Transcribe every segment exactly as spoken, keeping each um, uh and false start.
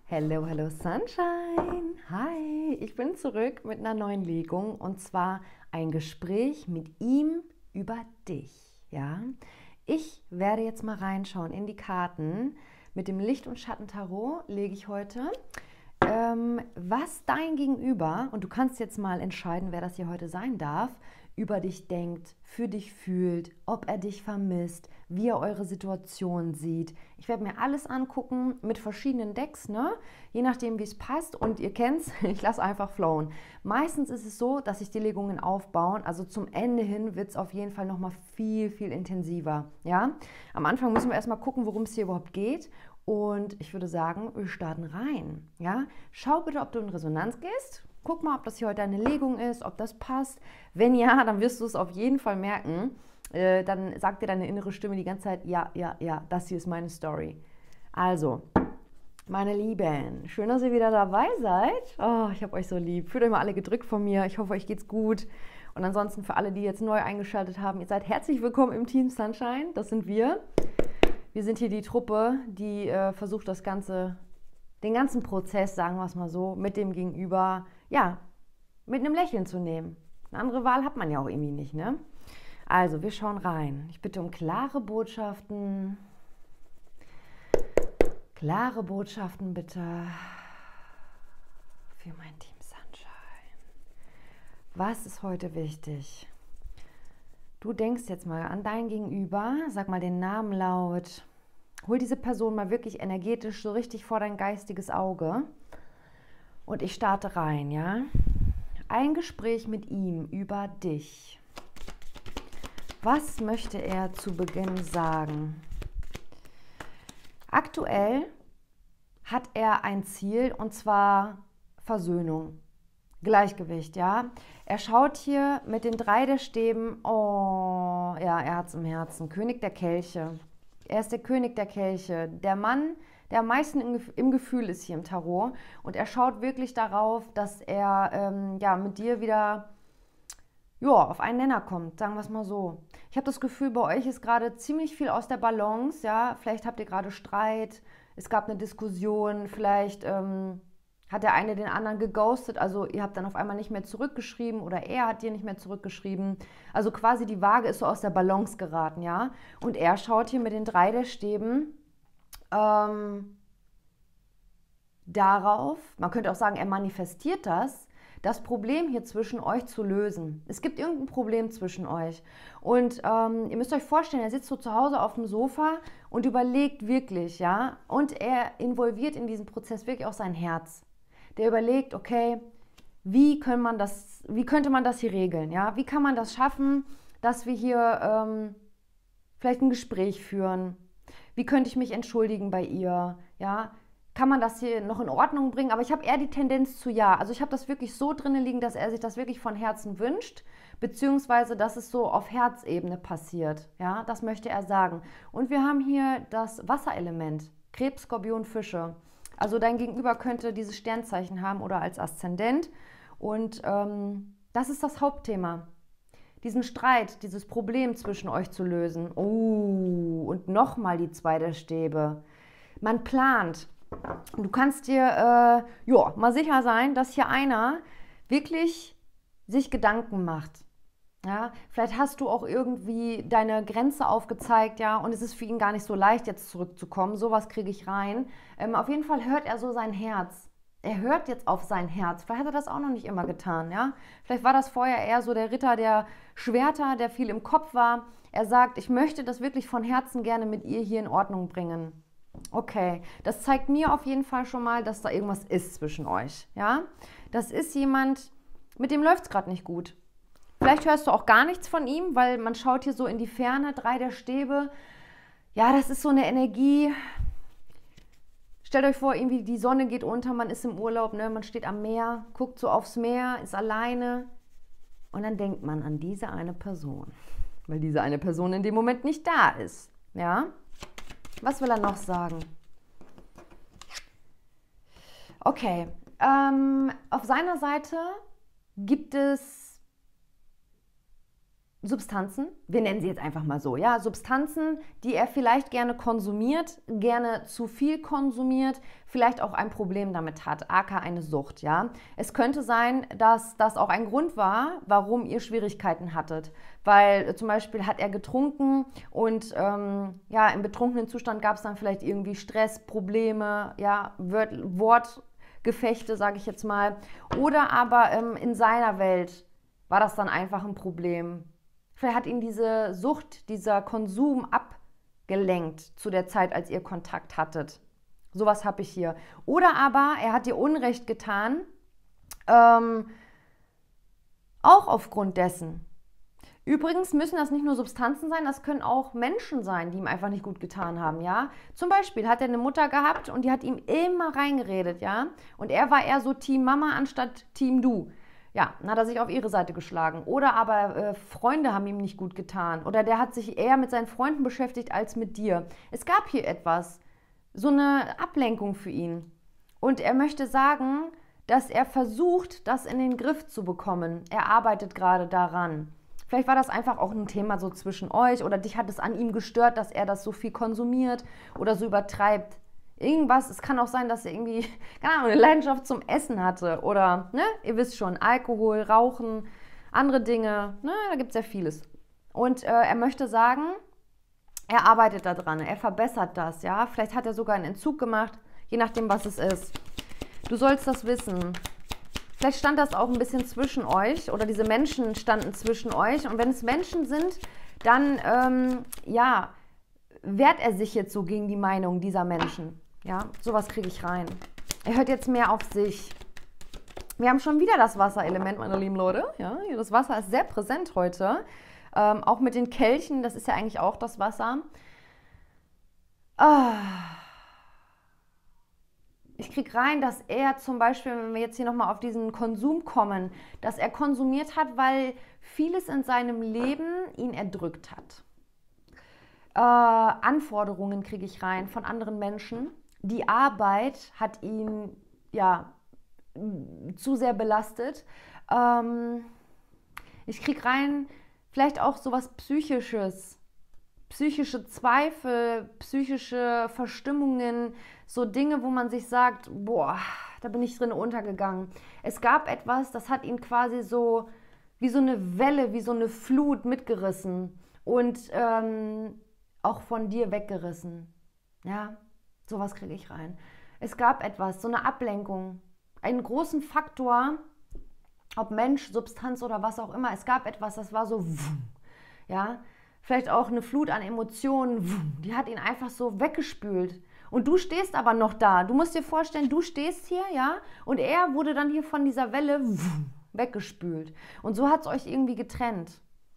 Hello, hello Sunshine. Hi, ich bin zurück mit einer neuen Legung und zwar ein Gespräch mit ihm über dich. Ja, ich werde jetzt mal reinschauen in die Karten. Mit dem Licht- und Schattentarot lege ich heute, ähm, was dein Gegenüber, und du kannst jetzt mal entscheiden, wer das hier heute sein darf, über dich denkt, für dich fühlt, ob er dich vermisst, wie er eure Situation sieht. Ich werde mir alles angucken mit verschiedenen Decks, ne? Je nachdem, wie es passt. Und ihr kennt's, ich lasse einfach flowen. Meistens ist es so, dass sich die Legungen aufbauen. Also zum Ende hin wird es auf jeden Fall nochmal viel, viel intensiver. Ja? Am Anfang müssen wir erstmal gucken, worum es hier überhaupt geht. Und ich würde sagen, wir starten rein. Ja? Schau bitte, ob du in Resonanz gehst. Guck mal, ob das hier heute eine Legung ist, ob das passt. Wenn ja, dann wirst du es auf jeden Fall merken. Äh, dann sagt dir deine innere Stimme die ganze Zeit, ja, ja, ja, das hier ist meine Story. Also, meine Lieben, schön, dass ihr wieder dabei seid. Oh, ich habe euch so lieb. Fühlt euch mal alle gedrückt von mir. Ich hoffe, euch geht's gut. Und ansonsten für alle, die jetzt neu eingeschaltet haben, ihr seid herzlich willkommen im Team Sunshine. Das sind wir. Wir sind hier die Truppe, die äh, versucht, das Ganze, den ganzen Prozess, sagen wir es mal so, mit dem Gegenüber, ja, mit einem Lächeln zu nehmen. Eine andere Wahl hat man ja auch irgendwie nicht, ne? Also, wir schauen rein. Ich bitte um klare Botschaften. Klare Botschaften bitte für mein Team Sunshine. Was ist heute wichtig? Du denkst jetzt mal an dein Gegenüber, sag mal den Namen laut. Hol diese Person mal wirklich energetisch so richtig vor dein geistiges Auge. Und ich starte rein, ja? Ein Gespräch mit ihm über dich. Was möchte er zu Beginn sagen? Aktuell hat er ein Ziel und zwar Versöhnung, Gleichgewicht, ja. Er schaut hier mit den drei der Stäben, oh, ja, er hat es im Herzen, König der Kelche. Er ist der König der Kelche, der Mann, der am meisten im Gefühl ist hier im Tarot. Und er schaut wirklich darauf, dass er ähm, ja, mit dir wieder ja, auf einen Nenner kommt, sagen wir es mal so. Ich habe das Gefühl, bei euch ist gerade ziemlich viel aus der Balance. Ja? Vielleicht habt ihr gerade Streit, es gab eine Diskussion, vielleicht ähm, hat der eine den anderen geghostet, also ihr habt dann auf einmal nicht mehr zurückgeschrieben oder er hat dir nicht mehr zurückgeschrieben. Also quasi die Waage ist so aus der Balance geraten, ja. Und er schaut hier mit den drei der Stäben ähm, darauf, man könnte auch sagen, er manifestiert das, das Problem hier zwischen euch zu lösen. Es gibt irgendein Problem zwischen euch. Und ähm, ihr müsst euch vorstellen, er sitzt so zu Hause auf dem Sofa und überlegt wirklich, ja. Und er involviert in diesen Prozess wirklich auch sein Herz. Der überlegt, okay, wie, kann man das, wie könnte man das hier regeln? Ja? Wie kann man das schaffen, dass wir hier ähm, vielleicht ein Gespräch führen? Wie könnte ich mich entschuldigen bei ihr? Ja? Kann man das hier noch in Ordnung bringen? Aber ich habe eher die Tendenz zu ja. Also ich habe das wirklich so drin liegen, dass er sich das wirklich von Herzen wünscht, beziehungsweise dass es so auf Herzebene passiert. Ja? Das möchte er sagen. Und wir haben hier das Wasserelement, Krebs, Skorpion, Fische. Also dein Gegenüber könnte dieses Sternzeichen haben oder als Aszendent. Und ähm, das ist das Hauptthema. Diesen Streit, dieses Problem zwischen euch zu lösen. Oh, und nochmal die zwei der Stäbe. Man plant. Du kannst dir äh, ja, mal sicher sein, dass hier einer wirklich sich Gedanken macht. Ja, vielleicht hast du auch irgendwie deine Grenze aufgezeigt, ja, und es ist für ihn gar nicht so leicht, jetzt zurückzukommen. Sowas kriege ich rein. Ähm, auf jeden Fall hört er so sein Herz. Er hört jetzt auf sein Herz. Vielleicht hat er das auch noch nicht immer getan, ja. Vielleicht war das vorher eher so der Ritter der Schwerter, der viel im Kopf war. Er sagt, ich möchte das wirklich von Herzen gerne mit ihr hier in Ordnung bringen. Okay, das zeigt mir auf jeden Fall schon mal, dass da irgendwas ist zwischen euch, ja. Das ist jemand, mit dem läuft es gerade nicht gut. Vielleicht hörst du auch gar nichts von ihm, weil man schaut hier so in die Ferne, drei der Stäbe. Ja, das ist so eine Energie. Stellt euch vor, irgendwie die Sonne geht unter, man ist im Urlaub, ne? Man steht am Meer, guckt so aufs Meer, ist alleine. Und dann denkt man an diese eine Person, weil diese eine Person in dem Moment nicht da ist. Ja? Was will er noch sagen? Okay, ähm, auf seiner Seite gibt es Substanzen, wir nennen sie jetzt einfach mal so, ja, Substanzen, die er vielleicht gerne konsumiert, gerne zu viel konsumiert, vielleicht auch ein Problem damit hat, aka eine Sucht, ja. Es könnte sein, dass das auch ein Grund war, warum ihr Schwierigkeiten hattet, weil zum Beispiel hat er getrunken und ähm, ja, im betrunkenen Zustand gab es dann vielleicht irgendwie Stress, Probleme, ja, Wortgefechte, sage ich jetzt mal, oder aber ähm, in seiner Welt war das dann einfach ein Problem. Vielleicht hat ihn diese Sucht, dieser Konsum abgelenkt zu der Zeit, als ihr Kontakt hattet. Sowas habe ich hier. Oder aber er hat dir Unrecht getan, ähm, auch aufgrund dessen. Übrigens müssen das nicht nur Substanzen sein, das können auch Menschen sein, die ihm einfach nicht gut getan haben, ja. Zum Beispiel hat er eine Mutter gehabt und die hat ihm immer reingeredet, ja. Und er war eher so Team Mama anstatt Team Du. Ja, dann hat er sich auf ihre Seite geschlagen. Oder aber äh, Freunde haben ihm nicht gut getan. Oder der hat sich eher mit seinen Freunden beschäftigt als mit dir. Es gab hier etwas, so eine Ablenkung für ihn. Und er möchte sagen, dass er versucht, das in den Griff zu bekommen. Er arbeitet gerade daran. Vielleicht war das einfach auch ein Thema so zwischen euch oder dich hat es an ihm gestört, dass er das so viel konsumiert oder so übertreibt. Irgendwas, es kann auch sein, dass er irgendwie, keine Ahnung, eine Leidenschaft zum Essen hatte oder, ne, ihr wisst schon, Alkohol, Rauchen, andere Dinge, ne, da gibt es ja vieles. Und äh, er möchte sagen, er arbeitet daran, er verbessert das, ja, vielleicht hat er sogar einen Entzug gemacht, je nachdem, was es ist. Du sollst das wissen. Vielleicht stand das auch ein bisschen zwischen euch oder diese Menschen standen zwischen euch und wenn es Menschen sind, dann, ähm, ja, wehrt er sich jetzt so gegen die Meinung dieser Menschen. Ja, sowas kriege ich rein. Er hört jetzt mehr auf sich. Wir haben schon wieder das Wasserelement, meine lieben Leute. Ja, das Wasser ist sehr präsent heute. Ähm, auch mit den Kelchen, das ist ja eigentlich auch das Wasser. Ah. Ich kriege rein, dass er zum Beispiel, wenn wir jetzt hier nochmal auf diesen Konsum kommen, dass er konsumiert hat, weil vieles in seinem Leben ihn erdrückt hat. Äh, Anforderungen kriege ich rein von anderen Menschen. Die Arbeit hat ihn ja zu sehr belastet. Ähm, ich kriege rein vielleicht auch sowas Psychisches, psychische Zweifel, psychische Verstimmungen, so Dinge, wo man sich sagt, boah, da bin ich drin untergegangen. Es gab etwas, das hat ihn quasi so wie so eine Welle, wie so eine Flut mitgerissen und ähm, auch von dir weggerissen. Ja, sowas kriege ich rein. Es gab etwas, so eine Ablenkung, einen großen Faktor, ob Mensch, Substanz oder was auch immer. Es gab etwas, das war so, ja, vielleicht auch eine Flut an Emotionen, die hat ihn einfach so weggespült. Und du stehst aber noch da. Du musst dir vorstellen, du stehst hier, ja, und er wurde dann hier von dieser Welle weggespült. Und so hat es euch irgendwie getrennt.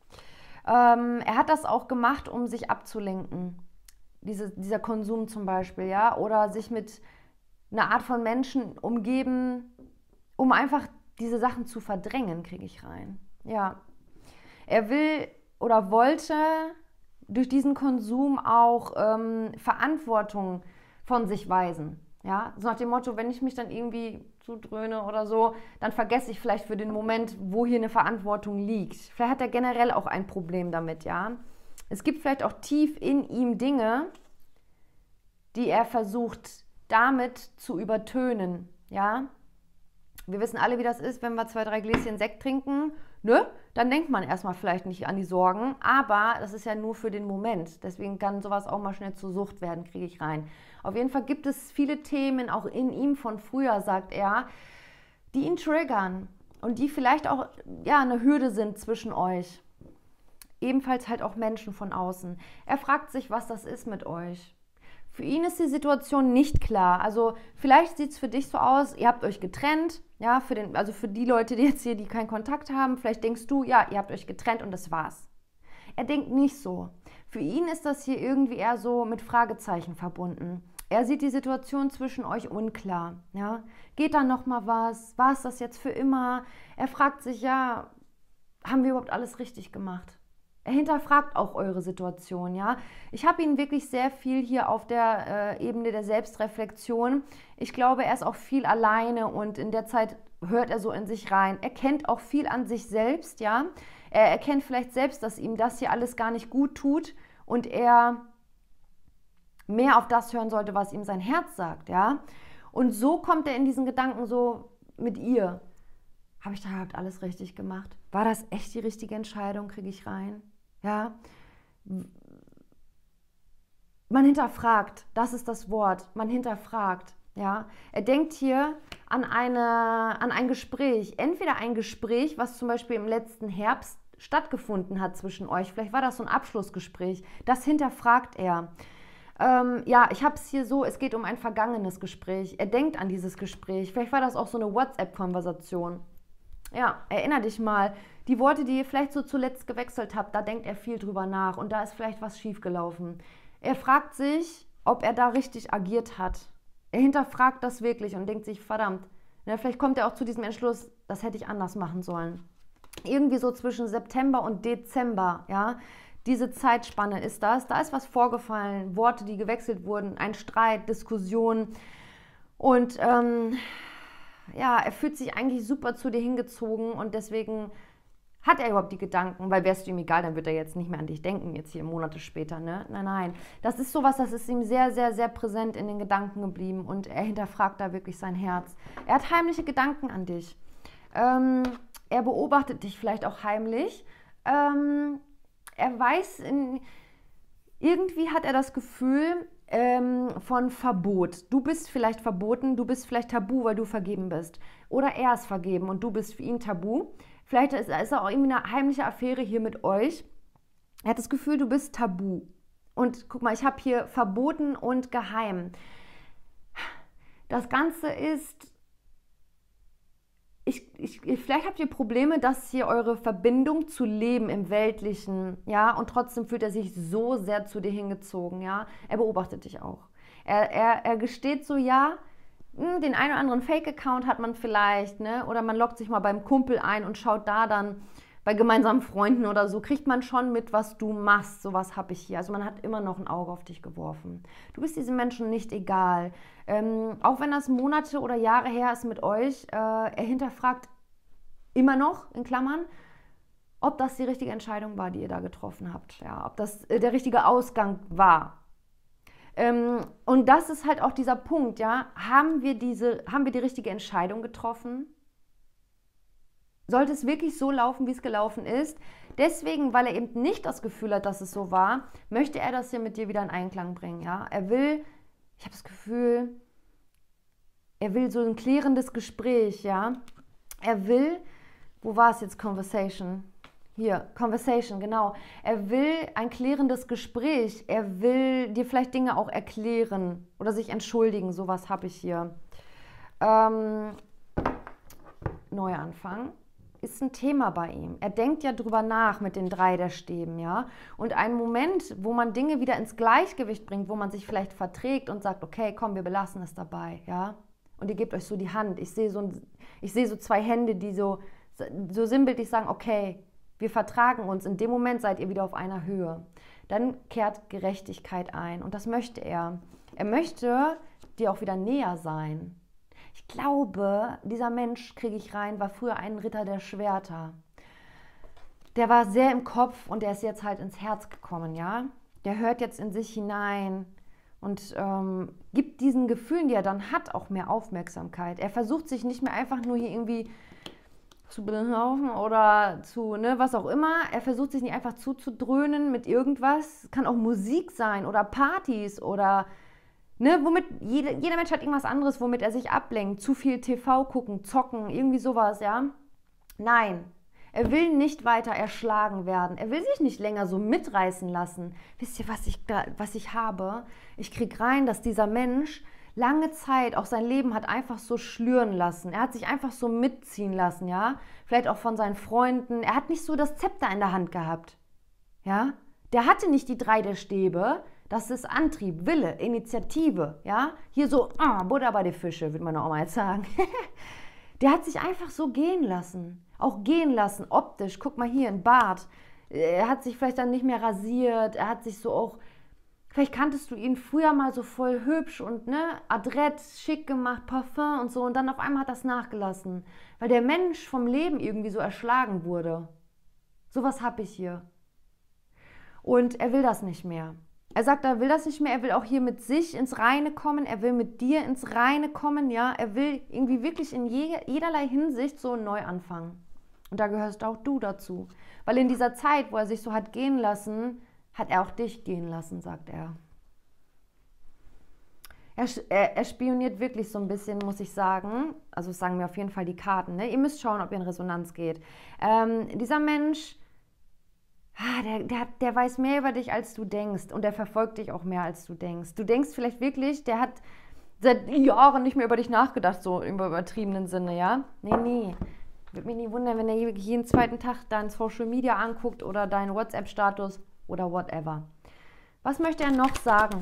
Ähm, er hat das auch gemacht, um sich abzulenken. Diese, dieser Konsum zum Beispiel, ja, oder sich mit einer Art von Menschen umgeben, um einfach diese Sachen zu verdrängen, kriege ich rein. Ja. Er will oder wollte durch diesen Konsum auch ähm, Verantwortung von sich weisen. Ja, so nach dem Motto, wenn ich mich dann irgendwie zudröhne oder so, dann vergesse ich vielleicht für den Moment, wo hier eine Verantwortung liegt. Vielleicht hat er generell auch ein Problem damit, ja. Es gibt vielleicht auch tief in ihm Dinge, die er versucht, damit zu übertönen, ja. Wir wissen alle, wie das ist, wenn wir zwei, drei Gläschen Sekt trinken, ne? Dann denkt man erstmal vielleicht nicht an die Sorgen, aber das ist ja nur für den Moment. Deswegen kann sowas auch mal schnell zur Sucht werden, kriege ich rein. Auf jeden Fall gibt es viele Themen, auch in ihm von früher, sagt er, die ihn triggern und die vielleicht auch ja, eine Hürde sind zwischen euch. Ebenfalls halt auch Menschen von außen. Er fragt sich, was das ist mit euch. Für ihn ist die Situation nicht klar. Also vielleicht sieht es für dich so aus, ihr habt euch getrennt, ja, für den, also für die Leute, die jetzt hier, die keinen Kontakt haben, vielleicht denkst du, ja, ihr habt euch getrennt und das war's. Er denkt nicht so. Für ihn ist das hier irgendwie eher so mit Fragezeichen verbunden. Er sieht die Situation zwischen euch unklar. Ja? Geht da noch mal was? War es das jetzt für immer? Er fragt sich, ja, haben wir überhaupt alles richtig gemacht? Er hinterfragt auch eure Situation, ja. Ich habe ihn wirklich sehr viel hier auf der äh, Ebene der Selbstreflexion. Ich glaube, er ist auch viel alleine und in der Zeit hört er so in sich rein. Er kennt auch viel an sich selbst, ja. Er erkennt vielleicht selbst, dass ihm das hier alles gar nicht gut tut und er mehr auf das hören sollte, was ihm sein Herz sagt, ja. Und so kommt er in diesen Gedanken so mit ihr. Habe ich da überhaupt alles richtig gemacht? War das echt die richtige Entscheidung? Kriege ich rein? Ja. Man hinterfragt, das ist das Wort. Man hinterfragt, ja. Er denkt hier an, eine, an ein Gespräch. Entweder ein Gespräch, was zum Beispiel im letzten Herbst stattgefunden hat zwischen euch. Vielleicht war das so ein Abschlussgespräch. Das hinterfragt er. Ähm, ja, ich habe es hier so, es geht um ein vergangenes Gespräch. Er denkt an dieses Gespräch. Vielleicht war das auch so eine WhatsApp-Konversation. Ja, erinner dich mal, die Worte, die ihr vielleicht so zuletzt gewechselt habt, da denkt er viel drüber nach und da ist vielleicht was schiefgelaufen. Er fragt sich, ob er da richtig agiert hat. Er hinterfragt das wirklich und denkt sich, verdammt, ne, vielleicht kommt er auch zu diesem Entschluss, das hätte ich anders machen sollen. Irgendwie so zwischen September und Dezember, ja, diese Zeitspanne ist das. Da ist was vorgefallen, Worte, die gewechselt wurden, ein Streit, Diskussion und ähm, ja, er fühlt sich eigentlich super zu dir hingezogen und deswegen hat er überhaupt die Gedanken, weil wärst du ihm egal, dann wird er jetzt nicht mehr an dich denken, jetzt hier Monate später, ne? Nein, nein. Das ist sowas, das ist ihm sehr, sehr, sehr präsent in den Gedanken geblieben und er hinterfragt da wirklich sein Herz. Er hat heimliche Gedanken an dich. Ähm, er beobachtet dich vielleicht auch heimlich. Ähm, er weiß, in, irgendwie hat er das Gefühl, von Verbot. Du bist vielleicht verboten, du bist vielleicht tabu, weil du vergeben bist. Oder er ist vergeben und du bist für ihn tabu. Vielleicht ist, ist auch irgendwie eine heimliche Affäre hier mit euch. Er hat das Gefühl, du bist tabu. Und guck mal, ich habe hier verboten und geheim. Das Ganze ist, ich, ich, vielleicht habt ihr Probleme, dass hier eure Verbindung zu leben im Weltlichen, ja, und trotzdem fühlt er sich so sehr zu dir hingezogen, ja. Er beobachtet dich auch. Er, er, er gesteht so, ja, den einen oder anderen Fake-Account hat man vielleicht, ne, oder man loggt sich mal beim Kumpel ein und schaut da dann bei gemeinsamen Freunden oder so, kriegt man schon mit, was du machst. Sowas habe ich hier. Also man hat immer noch ein Auge auf dich geworfen. Du bist diesen Menschen nicht egal. Ähm, auch wenn das Monate oder Jahre her ist mit euch, äh, er hinterfragt immer noch, in Klammern, ob das die richtige Entscheidung war, die ihr da getroffen habt. Ja, ob das äh, der richtige Ausgang war. Ähm, und das ist halt auch dieser Punkt, ja. Haben wir, diese, haben wir die richtige Entscheidung getroffen? Sollte es wirklich so laufen, wie es gelaufen ist? Deswegen, weil er eben nicht das Gefühl hat, dass es so war, möchte er das hier mit dir wieder in Einklang bringen. Ja? Er will, ich habe das Gefühl, er will so ein klärendes Gespräch. Ja? Er will, wo war es jetzt, Conversation? Hier, Conversation, genau. Er will ein klärendes Gespräch. Er will dir vielleicht Dinge auch erklären oder sich entschuldigen. Sowas habe ich hier. Ähm, Neuanfang ist ein Thema bei ihm. Er denkt ja drüber nach mit den drei der Stäben, ja. Und ein Moment, wo man Dinge wieder ins Gleichgewicht bringt, wo man sich vielleicht verträgt und sagt, okay, komm, wir belassen es dabei, ja. Und ihr gebt euch so die Hand. Ich sehe so, ich sehe so zwei Hände, die so, so sinnbildlich sagen, okay, wir vertragen uns. In dem Moment seid ihr wieder auf einer Höhe. Dann kehrt Gerechtigkeit ein. Und das möchte er. Er möchte dir auch wieder näher sein. Ich glaube, dieser Mensch, kriege ich rein, war früher ein Ritter der Schwerter. Der war sehr im Kopf und der ist jetzt halt ins Herz gekommen, ja. Der hört jetzt in sich hinein und ähm, gibt diesen Gefühlen, die er dann hat, auch mehr Aufmerksamkeit. Er versucht sich nicht mehr einfach nur hier irgendwie zu belaufen oder zu, ne, was auch immer. Er versucht sich nicht einfach zuzudröhnen mit irgendwas. Es kann auch Musik sein oder Partys oder Ne, womit jede, jeder Mensch hat irgendwas anderes, womit er sich ablenkt. Zu viel T V gucken, zocken, irgendwie sowas, ja. Nein, er will nicht weiter erschlagen werden. Er will sich nicht länger so mitreißen lassen. Wisst ihr, was ich, da, was ich habe? Ich kriege rein, dass dieser Mensch lange Zeit auch sein Leben hat einfach so schlüren lassen. Er hat sich einfach so mitziehen lassen, ja. Vielleicht auch von seinen Freunden. Er hat nicht so das Zepter in der Hand gehabt, ja. Der hatte nicht die drei der Stäbe. Das ist Antrieb, Wille, Initiative, ja. Hier so, ah, Butter bei den Fische, würde man auch mal jetzt sagen. Der hat sich einfach so gehen lassen. Auch gehen lassen, optisch. Guck mal hier, ein Bart. er hat sich vielleicht dann nicht mehr rasiert, er hat sich so auch, vielleicht kanntest du ihn früher mal so voll hübsch und ne, adrett, schick gemacht, Parfum und so und dann auf einmal hat das nachgelassen, weil der Mensch vom Leben irgendwie so erschlagen wurde. Sowas habe ich hier. Und er will das nicht mehr. Er sagt, er will das nicht mehr, er will auch hier mit sich ins Reine kommen, er will mit dir ins Reine kommen, ja, er will irgendwie wirklich in je, jederlei Hinsicht so neu anfangen. Und da gehörst auch du dazu. Weil in dieser Zeit, wo er sich so hat gehen lassen, hat er auch dich gehen lassen, sagt er. Er, er, er spioniert wirklich so ein bisschen, muss ich sagen. Also sagen mir auf jeden Fall die Karten. Ne? Ihr müsst schauen, ob ihr in Resonanz geht. Ähm, dieser Mensch, ah, der, der, der weiß mehr über dich, als du denkst. Und der verfolgt dich auch mehr, als du denkst. Du denkst vielleicht wirklich, der hat seit Jahren nicht mehr über dich nachgedacht, so im übertriebenen Sinne, ja? Nee, nee. Würde mich nie wundern, wenn er jeden zweiten Tag dein Social Media anguckt oder deinen WhatsApp-Status oder whatever. Was möchte er noch sagen?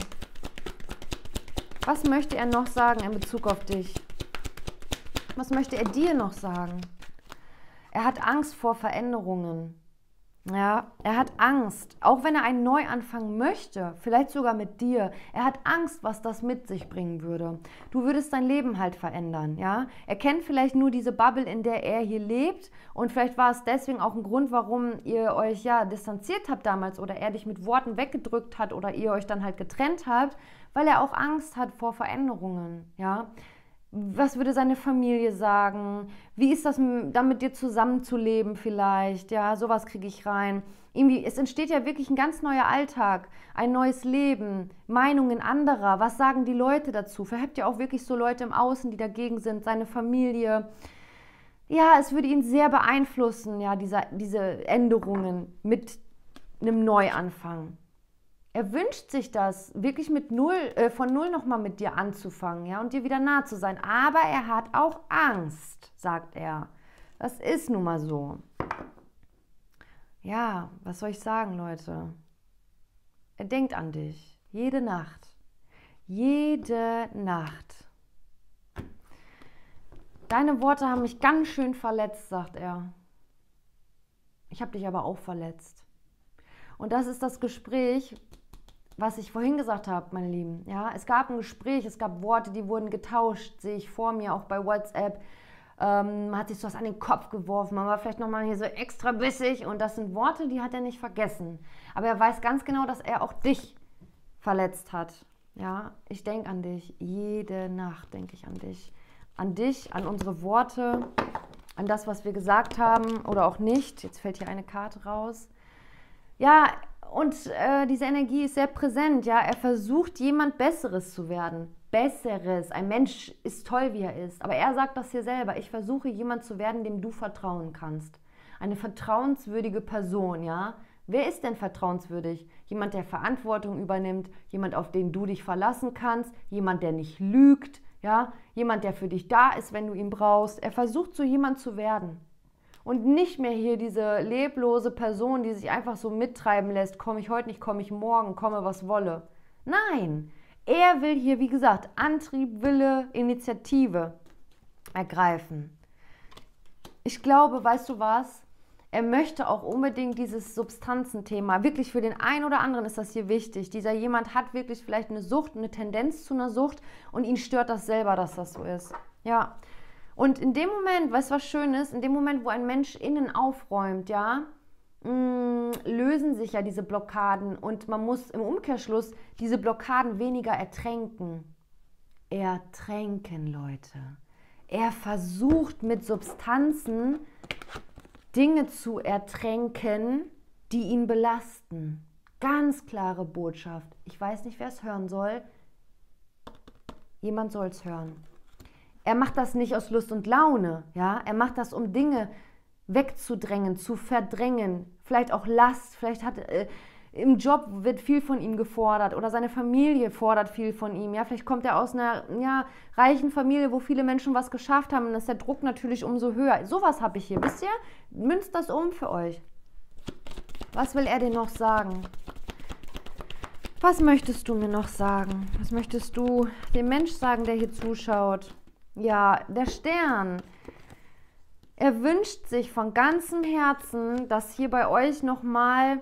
Was möchte er noch sagen in Bezug auf dich? Was möchte er dir noch sagen? Er hat Angst vor Veränderungen. Ja, er hat Angst, auch wenn er einen Neuanfang möchte, vielleicht sogar mit dir. Er hat Angst, was das mit sich bringen würde. Du würdest dein Leben halt verändern, ja. Er kennt vielleicht nur diese Bubble, in der er hier lebt und vielleicht war es deswegen auch ein Grund, warum ihr euch ja distanziert habt damals oder er dich mit Worten weggedrückt hat oder ihr euch dann halt getrennt habt, weil er auch Angst hat vor Veränderungen, ja. Was würde seine Familie sagen? Wie ist das, dann mit dir zusammenzuleben vielleicht? Ja, sowas kriege ich rein. Irgendwie, es entsteht ja wirklich ein ganz neuer Alltag, ein neues Leben, Meinungen anderer. Was sagen die Leute dazu? Vielleicht habt ihr auch wirklich so Leute im Außen, die dagegen sind, seine Familie. Ja, es würde ihn sehr beeinflussen, ja, diese, diese Änderungen mit einem Neuanfang. Er wünscht sich das, wirklich mit null, äh, von null nochmal mit dir anzufangen, ja, und dir wieder nah zu sein. Aber er hat auch Angst, sagt er. Das ist nun mal so. Ja, was soll ich sagen, Leute? Er denkt an dich. Jede Nacht. Jede Nacht. Deine Worte haben mich ganz schön verletzt, sagt er. Ich habe dich aber auch verletzt. Und das ist das Gespräch, was ich vorhin gesagt habe, meine Lieben. Ja, es gab ein Gespräch, es gab Worte, die wurden getauscht, sehe ich vor mir, auch bei WhatsApp. Ähm, man hat sich so was an den Kopf geworfen, man war vielleicht nochmal hier so extra bissig und das sind Worte, die hat er nicht vergessen. Aber er weiß ganz genau, dass er auch dich verletzt hat. Ja, ich denke an dich, jede Nacht denke ich an dich. An dich, an unsere Worte, an das, was wir gesagt haben oder auch nicht. Jetzt fällt hier eine Karte raus. Ja, und äh, diese Energie ist sehr präsent, ja. Er versucht, jemand Besseres zu werden. Besseres. Ein Mensch ist toll, wie er ist. Aber er sagt das hier selber. Ich versuche, jemand zu werden, dem du vertrauen kannst. Eine vertrauenswürdige Person, ja. Wer ist denn vertrauenswürdig? Jemand, der Verantwortung übernimmt, jemand, auf den du dich verlassen kannst, jemand, der nicht lügt, ja. Jemand, der für dich da ist, wenn du ihn brauchst. Er versucht, so jemand zu werden. Und nicht mehr hier diese leblose Person, die sich einfach so mittreiben lässt, komme ich heute nicht, komme ich morgen, komme was wolle. Nein, er will hier, wie gesagt, Antrieb, Wille, Initiative ergreifen. Ich glaube, weißt du was, er möchte auch unbedingt dieses Substanzenthema, wirklich für den einen oder anderen ist das hier wichtig. Dieser jemand hat wirklich vielleicht eine Sucht, eine Tendenz zu einer Sucht und ihn stört das selber, dass das so ist. Ja. Und in dem Moment, weißt du, was schön ist, in dem Moment, wo ein Mensch innen aufräumt, ja, mh, lösen sich ja diese Blockaden und man muss im Umkehrschluss diese Blockaden weniger ertränken. Ertränken, Leute. Er versucht mit Substanzen Dinge zu ertränken, die ihn belasten. Ganz klare Botschaft. Ich weiß nicht, wer es hören soll. Jemand soll es hören. Er macht das nicht aus Lust und Laune, ja. Er macht das, um Dinge wegzudrängen, zu verdrängen. Vielleicht auch Last, vielleicht hat äh, im Job wird viel von ihm gefordert oder seine Familie fordert viel von ihm, ja. Vielleicht kommt er aus einer ja, reichen Familie, wo viele Menschen was geschafft haben und dann ist der Druck natürlich umso höher. Sowas habe ich hier, wisst ihr? Münzt das um für euch. Was will er dir noch sagen? Was möchtest du mir noch sagen? Was möchtest du dem Mensch sagen, der hier zuschaut? Ja, der Stern. Er wünscht sich von ganzem Herzen, dass hier bei euch nochmal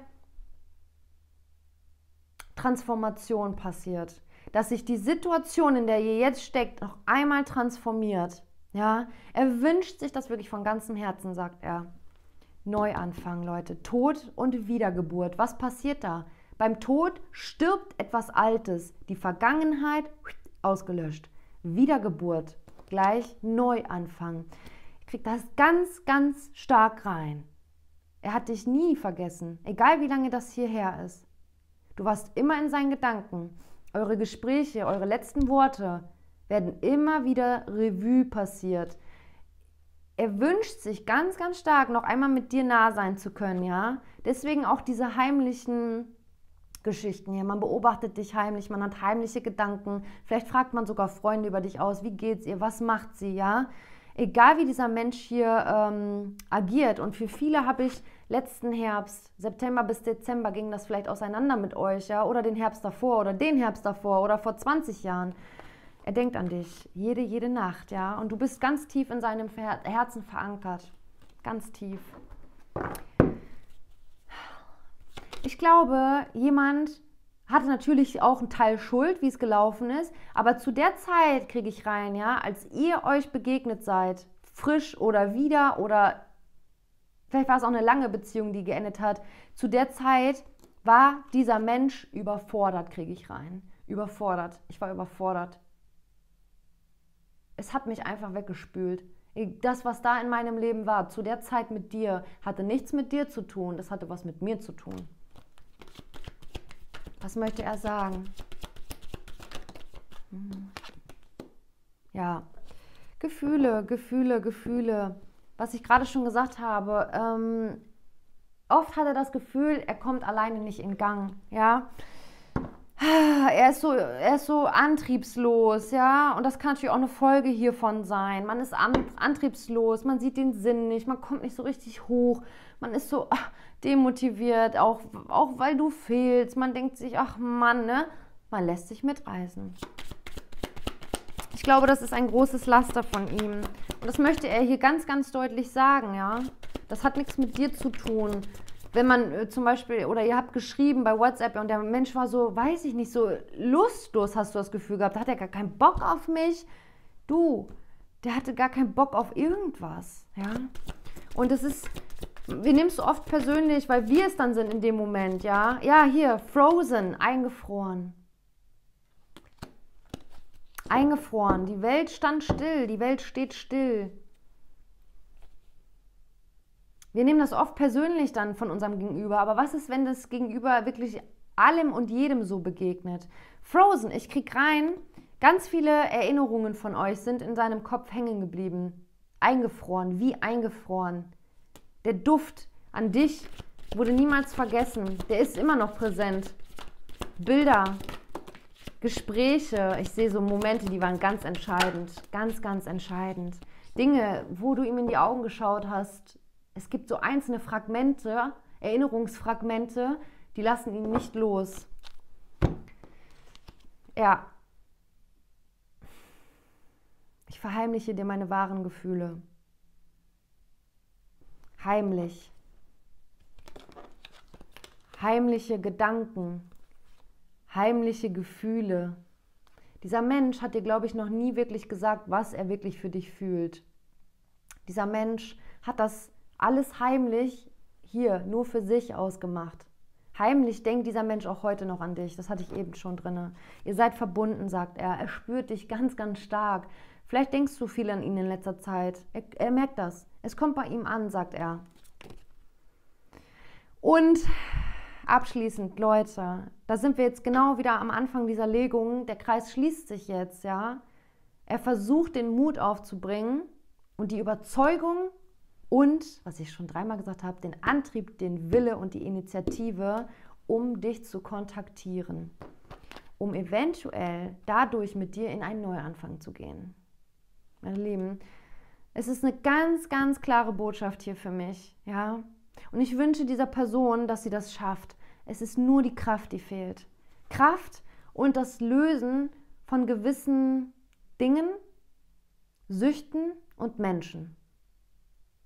Transformation passiert. Dass sich die Situation, in der ihr jetzt steckt, noch einmal transformiert. Ja? Er wünscht sich das wirklich von ganzem Herzen, sagt er. Neuanfang, Leute. Tod und Wiedergeburt. Was passiert da? Beim Tod stirbt etwas Altes. Die Vergangenheit ausgelöscht. Wiedergeburt. Gleich Neuanfang. Ich krieg das ganz, ganz stark rein. Er hat dich nie vergessen. Egal wie lange das hierher ist. Du warst immer in seinen Gedanken. Eure Gespräche, eure letzten Worte werden immer wieder Revue passiert. Er wünscht sich ganz, ganz stark, noch einmal mit dir nah sein zu können, ja. Deswegen auch diese heimlichen Geschichten hier. Man beobachtet dich heimlich, man hat heimliche Gedanken. Vielleicht fragt man sogar Freunde über dich aus. Wie geht's ihr? Was macht sie, ja? Egal wie dieser Mensch hier ähm, agiert. Und für viele habe ich letzten Herbst, September bis Dezember, ging das vielleicht auseinander mit euch, ja, oder den Herbst davor oder den Herbst davor oder vor zwanzig Jahren. Er denkt an dich, jede, jede Nacht, ja, und du bist ganz tief in seinem Herzen verankert, ganz tief. Ich glaube, jemand hatte natürlich auch einen Teil Schuld, wie es gelaufen ist, aber zu der Zeit kriege ich rein, ja, als ihr euch begegnet seid, frisch oder wieder oder vielleicht war es auch eine lange Beziehung, die geendet hat. Zu der Zeit war dieser Mensch überfordert, kriege ich rein. Überfordert. Ich war überfordert. Es hat mich einfach weggespült. Das, was da in meinem Leben war, zu der Zeit mit dir, hatte nichts mit dir zu tun. Das hatte was mit mir zu tun. Was möchte er sagen? Hm. Ja, Gefühle, Gefühle, Gefühle. Was ich gerade schon gesagt habe, ähm, oft hat er das Gefühl, er kommt alleine nicht in Gang, ja. Er ist so, er ist so antriebslos, ja, und das kann natürlich auch eine Folge hiervon sein. Man ist an, antriebslos, man sieht den Sinn nicht, man kommt nicht so richtig hoch, man ist so ach, demotiviert, auch, auch weil du fehlst. Man denkt sich, ach Mann, ne, man lässt sich mitreißen. Ich glaube, das ist ein großes Laster von ihm. Und das möchte er hier ganz, ganz deutlich sagen, ja. Das hat nichts mit dir zu tun. Wenn man äh, zum Beispiel, oder ihr habt geschrieben bei WhatsApp und der Mensch war so, weiß ich nicht, so lustlos, hast du das Gefühl gehabt, da hat er gar keinen Bock auf mich. Du, der hatte gar keinen Bock auf irgendwas, ja. Und das ist, wir nehmen es so oft persönlich, weil wir es dann sind in dem Moment, ja. Ja, hier, frozen, eingefroren. Eingefroren. Die Welt stand still. Die Welt steht still. Wir nehmen das oft persönlich dann von unserem Gegenüber. Aber was ist, wenn das Gegenüber wirklich allem und jedem so begegnet? Frozen. Ich krieg rein, ganz viele Erinnerungen von euch sind in seinem Kopf hängen geblieben. Eingefroren. Wie eingefroren. Der Duft an dich wurde niemals vergessen. Der ist immer noch präsent. Bilder. Gespräche, ich sehe so Momente, die waren ganz entscheidend, ganz, ganz entscheidend. Dinge, wo du ihm in die Augen geschaut hast. Es gibt so einzelne Fragmente, Erinnerungsfragmente, die lassen ihn nicht los. Ja. Ich verheimliche dir meine wahren Gefühle. Heimlich. Heimliche Gedanken. Heimliche Gefühle. Dieser Mensch hat dir, glaube ich, noch nie wirklich gesagt, was er wirklich für dich fühlt. Dieser Mensch hat das alles heimlich hier nur für sich ausgemacht. Heimlich denkt dieser Mensch auch heute noch an dich. Das hatte ich eben schon drin. Ihr seid verbunden, sagt er. Er spürt dich ganz, ganz stark. Vielleicht denkst du viel an ihn in letzter Zeit. Er, er merkt das. Es kommt bei ihm an, sagt er. Und abschließend, Leute, da sind wir jetzt genau wieder am Anfang dieser Legung. Der Kreis schließt sich jetzt, ja. Er versucht, den Mut aufzubringen und die Überzeugung und, was ich schon dreimal gesagt habe, den Antrieb, den Wille und die Initiative, um dich zu kontaktieren. Um eventuell dadurch mit dir in einen Neuanfang zu gehen. Meine Lieben, es ist eine ganz, ganz klare Botschaft hier für mich, ja. Und ich wünsche dieser Person, dass sie das schafft. Es ist nur die Kraft, die fehlt. Kraft und das Lösen von gewissen Dingen, Süchten und Menschen.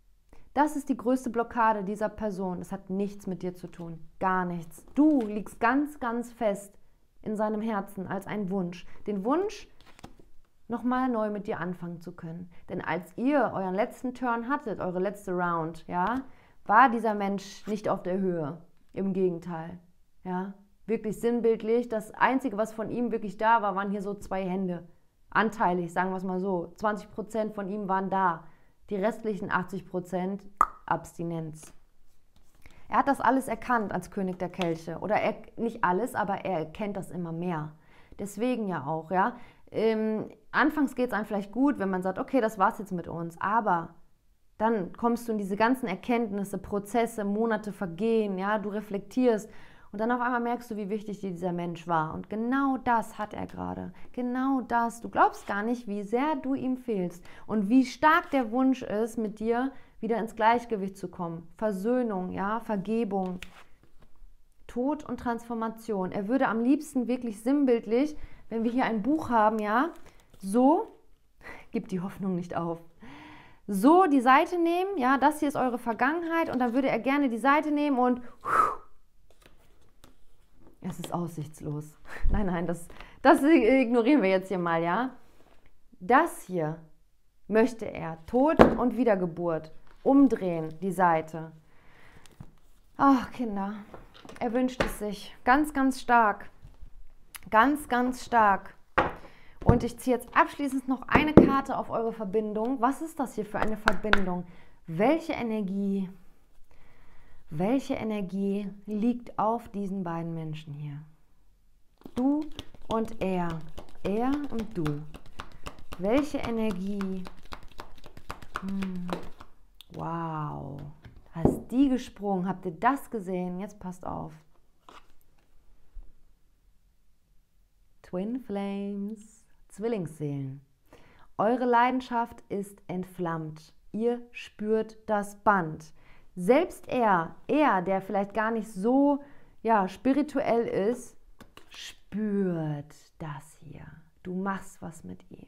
Das ist die größte Blockade dieser Person. Das hat nichts mit dir zu tun. Gar nichts. Du liegst ganz, ganz fest in seinem Herzen als ein Wunsch. Den Wunsch, nochmal neu mit dir anfangen zu können. Denn als ihr euren letzten Turn hattet, eure letzte Round, ja, war dieser Mensch nicht auf der Höhe. Im Gegenteil. Ja, wirklich sinnbildlich. Das Einzige, was von ihm wirklich da war, waren hier so zwei Hände. Anteilig, sagen wir es mal so. zwanzig Prozent von ihm waren da. Die restlichen achtzig Prozent Abstinenz. Er hat das alles erkannt als König der Kelche. Oder er, nicht alles, aber er erkennt das immer mehr. Deswegen ja auch, ja. Ähm, anfangs geht es einem vielleicht gut, wenn man sagt, okay, das war's jetzt mit uns. Aber dann kommst du in diese ganzen Erkenntnisse, Prozesse, Monate vergehen, ja. Du reflektierst. Und dann auf einmal merkst du, wie wichtig dir dieser Mensch war. Und genau das hat er gerade. Genau das. Du glaubst gar nicht, wie sehr du ihm fehlst. Und wie stark der Wunsch ist, mit dir wieder ins Gleichgewicht zu kommen. Versöhnung, ja, Vergebung, Tod und Transformation. Er würde am liebsten wirklich sinnbildlich, wenn wir hier ein Buch haben, ja, so, gib die Hoffnung nicht auf, so die Seite nehmen, ja, das hier ist eure Vergangenheit und dann würde er gerne die Seite nehmen und es ist aussichtslos. Nein, nein, das, das ignorieren wir jetzt hier mal, ja. Das hier möchte er, Tod und Wiedergeburt, umdrehen, die Seite. Ach, Kinder, er wünscht es sich ganz, ganz stark. Ganz, ganz stark. Und ich ziehe jetzt abschließend noch eine Karte auf eure Verbindung. Was ist das hier für eine Verbindung? Welche Energie... Welche Energie liegt auf diesen beiden Menschen hier? Du und er. Er und du. Welche Energie? Hm. Wow. Hast die gesprungen? Habt ihr das gesehen? Jetzt passt auf. Twin Flames. Zwillingsseelen. Eure Leidenschaft ist entflammt. Ihr spürt das Band. Selbst er, er, der vielleicht gar nicht so ja, spirituell ist, spürt das hier. Du machst was mit ihm.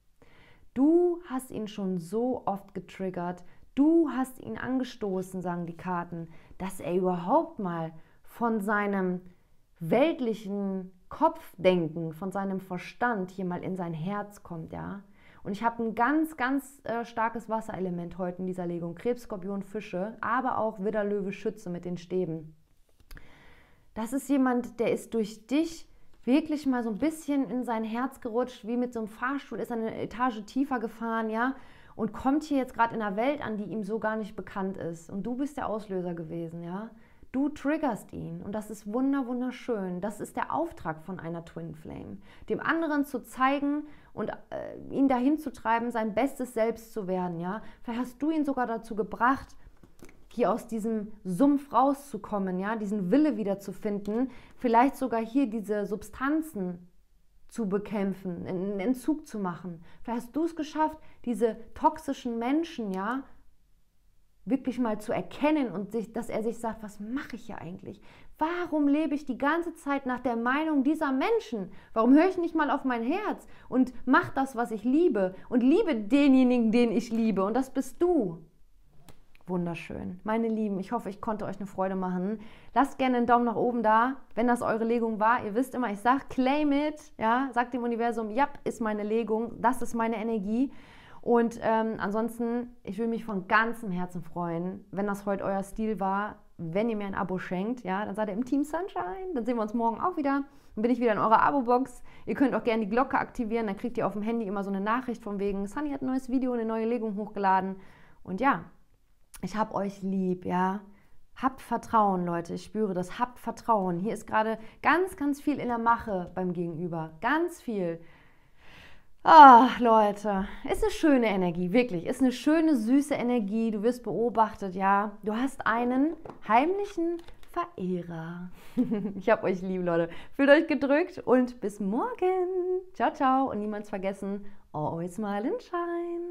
Du hast ihn schon so oft getriggert. Du hast ihn angestoßen, sagen die Karten, dass er überhaupt mal von seinem weltlichen Kopfdenken, von seinem Verstand hier mal in sein Herz kommt, ja. Und ich habe ein ganz, ganz äh, starkes Wasserelement heute in dieser Legung. Krebs, Skorpion, Fische, aber auch Widder, Löwe, Schütze mit den Stäben. Das ist jemand, der ist durch dich wirklich mal so ein bisschen in sein Herz gerutscht, wie mit so einem Fahrstuhl, ist eine Etage tiefer gefahren, ja, und kommt hier jetzt gerade in einer Welt an, die ihm so gar nicht bekannt ist. Und du bist der Auslöser gewesen, ja. Du triggerst ihn und das ist wunder, wunderschön. Das ist der Auftrag von einer Twin Flame. Dem anderen zu zeigen und äh, ihn dahin zu treiben, sein bestes Selbst zu werden. Ja? Vielleicht hast du ihn sogar dazu gebracht, hier aus diesem Sumpf rauszukommen, ja? Diesen Wille wieder zu finden. Vielleicht sogar hier diese Substanzen zu bekämpfen, einen Entzug zu machen. Vielleicht hast du es geschafft, diese toxischen Menschen, ja, wirklich mal zu erkennen und sich, dass er sich sagt, was mache ich hier eigentlich? Warum lebe ich die ganze Zeit nach der Meinung dieser Menschen? Warum höre ich nicht mal auf mein Herz und mache das, was ich liebe und liebe denjenigen, den ich liebe und das bist du. Wunderschön. Meine Lieben, ich hoffe, ich konnte euch eine Freude machen. Lasst gerne einen Daumen nach oben da, wenn das eure Legung war. Ihr wisst immer, ich sage, claim it, ja, sagt dem Universum, ja, ist meine Legung, das ist meine Energie. Und ähm, ansonsten, ich würde mich von ganzem Herzen freuen, wenn das heute euer Stil war, wenn ihr mir ein Abo schenkt, ja, dann seid ihr im Team Sunshine, dann sehen wir uns morgen auch wieder, dann bin ich wieder in eurer Abo-Box. Ihr könnt auch gerne die Glocke aktivieren, dann kriegt ihr auf dem Handy immer so eine Nachricht von wegen, Sunny hat ein neues Video, eine neue Legung hochgeladen. Und ja, ich hab euch lieb, ja. Habt Vertrauen, Leute, ich spüre das, habt Vertrauen. Hier ist gerade ganz, ganz viel in der Mache beim Gegenüber, ganz viel. Ach, Leute, ist eine schöne Energie, wirklich. Ist eine schöne, süße Energie. Du wirst beobachtet, ja. Du hast einen heimlichen Verehrer. Ich hab euch lieb, Leute. Fühlt euch gedrückt und bis morgen. Ciao, ciao. Und niemals vergessen, always smile and shine.